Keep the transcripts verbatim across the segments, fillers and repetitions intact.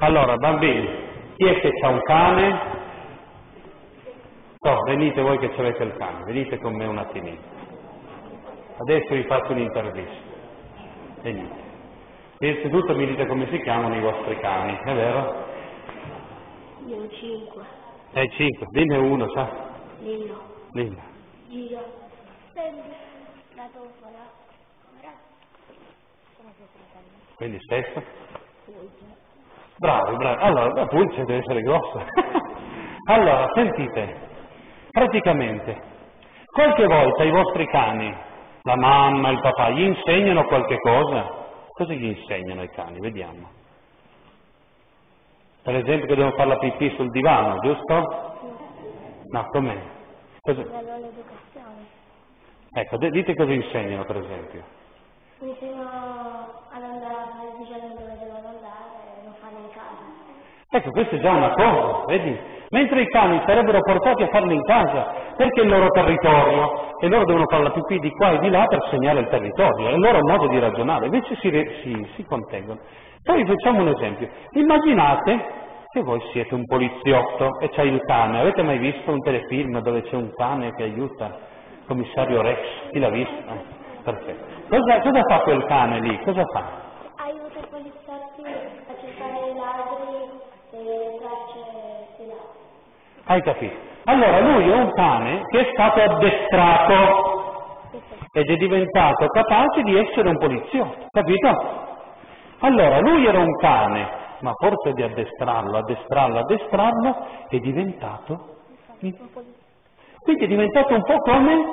Allora, bambini, chi è che c'ha un cane? Oh, venite voi che avete il cane, venite con me un attimino. Adesso vi faccio un'intervista. Venite. Innanzitutto mi dite come si chiamano i vostri cani, è vero? Io ho cinque. Eh, cinque, dimmi uno, sa? Lillo. Lillo. Giro. Senti. La tofola. Come si tratta? Quindi stesso? Pulce. Bravi, bravi. Allora, la pulce deve essere grossa. Allora, sentite, praticamente, qualche volta i vostri cani, la mamma, il papà, gli insegnano qualche cosa? Cosa gli insegnano ai cani? Vediamo. Per esempio che devono fare la pipì sul divano, giusto? No, com'è? Cosa... L'educazione. Ecco, dite cosa insegnano, per esempio. Mi insegnano ad andare, dicendo dove devono andare e non farlo in casa. Ecco, questa è già una cosa, vedi? Mentre i cani sarebbero portati a farlo in casa, perché è il loro territorio, e loro devono fare la pipì di qua e di là per segnare il territorio, è il loro modo di ragionare, invece si, si, si contengono. Poi facciamo un esempio. Immaginate che voi siete un poliziotto e c'è il cane. Avete mai visto un telefilm dove c'è un cane che aiuta il commissario Rex? Chi l'ha visto? Eh, perfetto. Cosa, cosa fa quel cane lì? Cosa fa? Aiuta i poliziotti a cercare i ladri e le tracce dei ladri. Hai capito? Allora lui è un cane che è stato addestrato ed è diventato capace di essere un poliziotto, capito? Allora lui era un cane, ma a forza di addestrarlo, addestrarlo, addestrarlo, è diventato... Quindi è diventato un po' come...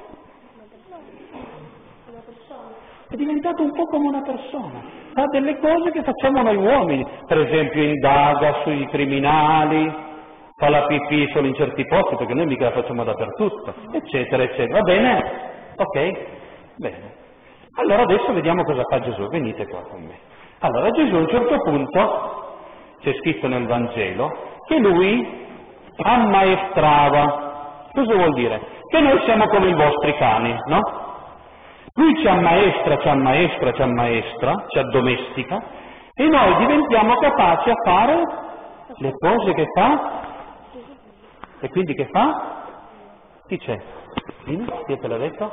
È diventato un po' come una persona. Fa delle cose che facciamo noi uomini, per esempio indaga sui criminali, fa la pipì solo in certi posti, perché noi mica la facciamo dappertutto, eccetera, eccetera. Va bene? Ok? Bene. Allora adesso vediamo cosa fa Gesù. Venite qua con me. Allora Gesù a un certo punto, c'è scritto nel Vangelo, che lui ammaestrava. Cosa vuol dire? Che noi siamo come i vostri cani, no? Lui ci ammaestra, ci ammaestra, ci ammaestra, ci addomestica, e noi diventiamo capaci a fare le cose che fa. E quindi che fa? Chi c'è? Dimmi, chi te l'ha detto?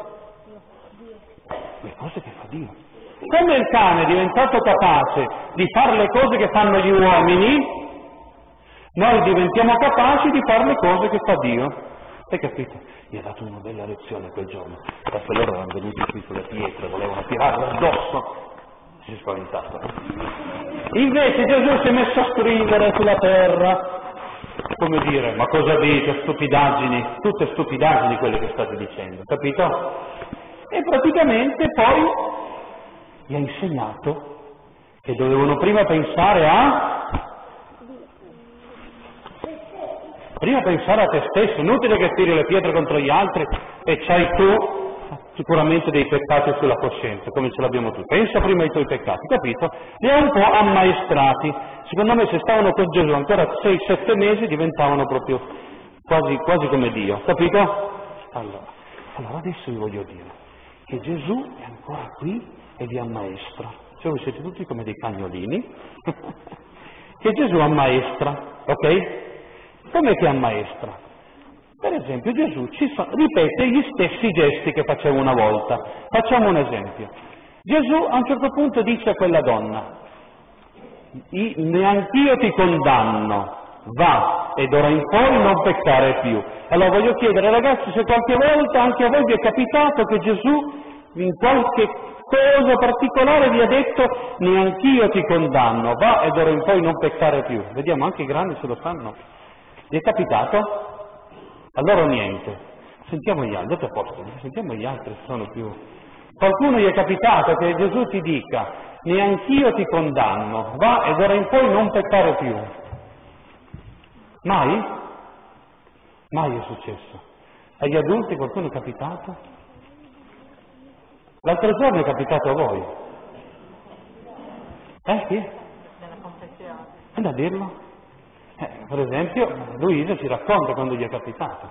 Le cose che fa Dio. Come il cane è diventato capace di fare le cose che fanno gli uomini, noi diventiamo capaci di fare le cose che fa Dio. Hai capito? Mi ha dato una bella lezione quel giorno, perché loro erano venuti qui sulle pietre, volevano tirarlo addosso. Si è spaventato. Invece Gesù si è messo a scrivere sulla terra. Come dire, ma cosa dite, stupidaggini? Tutte stupidaggini quelle che state dicendo, capito? E praticamente poi gli ha insegnato che dovevano prima pensare a... Prima pensare a te stesso, inutile che tiri le pietre contro gli altri e c'hai tu sicuramente dei peccati sulla coscienza, come ce l'abbiamo tu. Pensa prima ai tuoi peccati, capito? Li ha un po' ammaestrati. Secondo me se stavano con Gesù ancora sei sette mesi diventavano proprio quasi, quasi come Dio, capito? Allora, allora adesso vi voglio dire che Gesù è ancora qui e vi ammaestra. Cioè voi siete tutti come dei cagnolini che Gesù ammaestra, ok? Com'è che ammaestra? Per esempio Gesù ci fa, ripete gli stessi gesti che faceva una volta. Facciamo un esempio. Gesù a un certo punto dice a quella donna: neanch'io ti condanno, va e d'ora in poi non peccare più. Allora voglio chiedere ragazzi se qualche volta anche a voi vi è capitato che Gesù in qualche cosa particolare vi ha detto neanch'io ti condanno, va e d'ora in poi non peccare più. Vediamo, anche i grandi se lo fanno. Vi è capitato? Allora niente. Sentiamo gli altri, dopo a posto, sentiamo gli altri, sono più... Qualcuno gli è capitato che Gesù ti dica neanch'io ti condanno, va e d'ora in poi non peccare più. Mai? Mai è successo. Agli adulti qualcuno è capitato? L'altro giorno è capitato a voi. Eh sì? Nella confessione. Anda a dirlo. Eh, per esempio, Luisa ci racconta quando gli è capitato.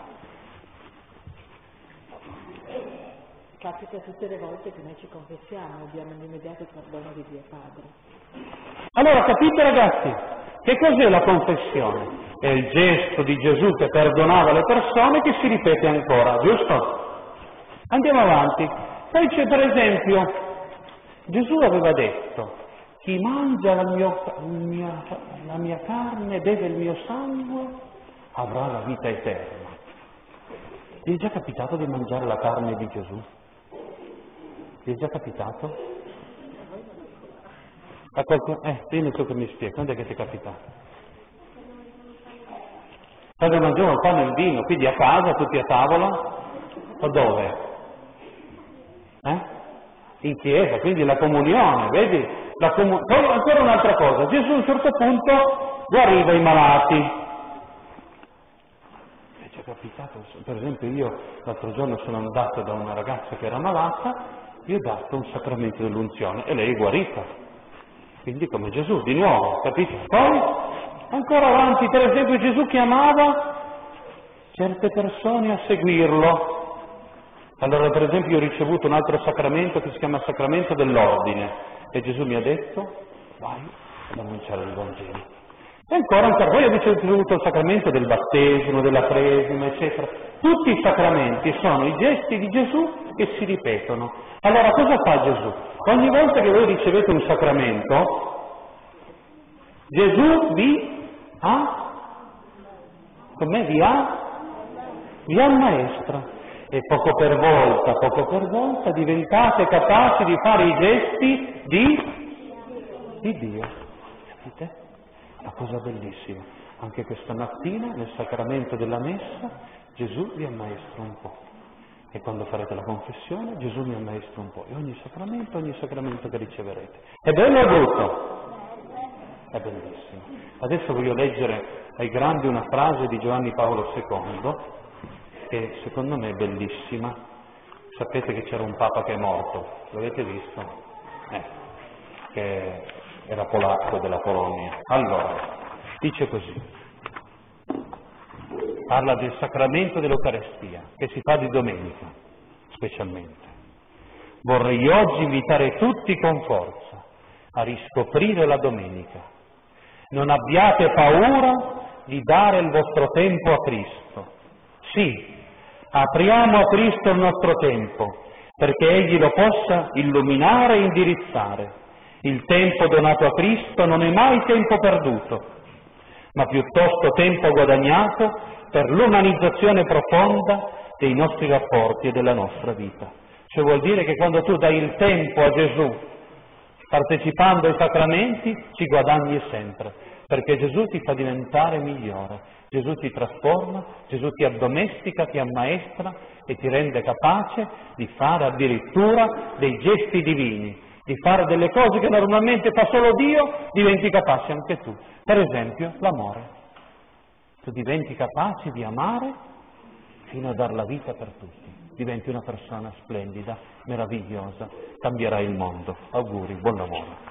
Capita tutte le volte che noi ci confessiamo, abbiamo l'immediato perdono di Dio Padre. Allora capite ragazzi Che cos'è la confessione? È il gesto di Gesù che perdonava le persone che si ripete ancora, giusto? Andiamo avanti. Poi c'è per esempio, Gesù aveva detto, chi mangia la, mio, il mia, la mia carne e beve il mio sangue avrà la vita eterna. Ti è già capitato di mangiare la carne di Gesù? Ti è già capitato? A qualcuno? Eh, dimmi tu che mi spieghi, quando è che ti è capitato? Quando mangiamo il pane e il vino, quindi a casa, tutti a tavola? O dove? Eh? In chiesa, quindi la comunione, vedi? La comu- Poi ancora un'altra cosa, Gesù a un certo punto guariva i malati. È capitato, per esempio io l'altro giorno sono andato da una ragazza che era malata, gli ho dato un sacramento dell'unzione e lei è guarita, quindi come Gesù, di nuovo, capito? Poi ancora avanti, per esempio Gesù chiamava certe persone a seguirlo. Allora per esempio io ho ricevuto un altro sacramento che si chiama sacramento dell'ordine e Gesù mi ha detto vai ad annunciare il Vangelo. E ancora, ancora, voi avete ricevuto il sacramento del battesimo, della cresima, eccetera. Tutti i sacramenti sono i gesti di Gesù che si ripetono. Allora cosa fa Gesù? Ogni volta che voi ricevete un sacramento, Gesù vi ha, com'è? Vi ha, vi ammaestra. E poco per volta, poco per volta diventate capaci di fare i gesti di, di Dio. Capite? Una cosa bellissima, anche questa mattina nel sacramento della messa Gesù vi ammaestra un po', e quando farete la confessione Gesù vi ammaestra un po', e ogni sacramento, ogni sacramento che riceverete. È bello o brutto? È bellissimo. Adesso voglio leggere ai grandi una frase di Giovanni Paolo secondo, che secondo me è bellissima. Sapete che c'era un Papa che è morto, l'avete visto? Eh, che era polacco della Polonia. Allora, dice così, parla del sacramento dell'Eucarestia, che si fa di domenica, specialmente. Vorrei oggi invitare tutti con forza a riscoprire la domenica. Non abbiate paura di dare il vostro tempo a Cristo. Sì, apriamo a Cristo il nostro tempo, perché Egli lo possa illuminare e indirizzare. Il tempo donato a Cristo non è mai tempo perduto, ma piuttosto tempo guadagnato per l'umanizzazione profonda dei nostri rapporti e della nostra vita. Cioè vuol dire che quando tu dai il tempo a Gesù, partecipando ai sacramenti, ci guadagni sempre, perché Gesù ti fa diventare migliore, Gesù ti trasforma, Gesù ti addomestica, ti ammaestra e ti rende capace di fare addirittura dei gesti divini, di fare delle cose che normalmente fa solo Dio, diventi capace anche tu. Per esempio, l'amore. Tu diventi capace di amare fino a dar la vita per tutti. Diventi una persona splendida, meravigliosa, cambierai il mondo. Auguri, buon lavoro.